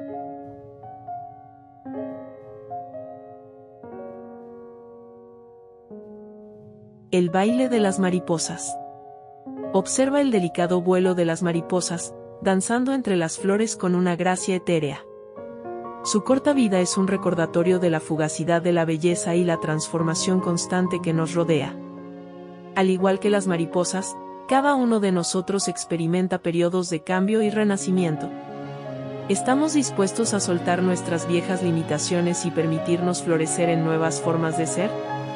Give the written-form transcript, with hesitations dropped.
El baile de las mariposas. Observa el delicado vuelo de las mariposas, danzando entre las flores con una gracia etérea. Su corta vida es un recordatorio de la fugacidad de la belleza y la transformación constante que nos rodea. Al igual que las mariposas, cada uno de nosotros experimenta periodos de cambio y renacimiento. ¿Estamos dispuestos a soltar nuestras viejas limitaciones y permitirnos florecer en nuevas formas de ser?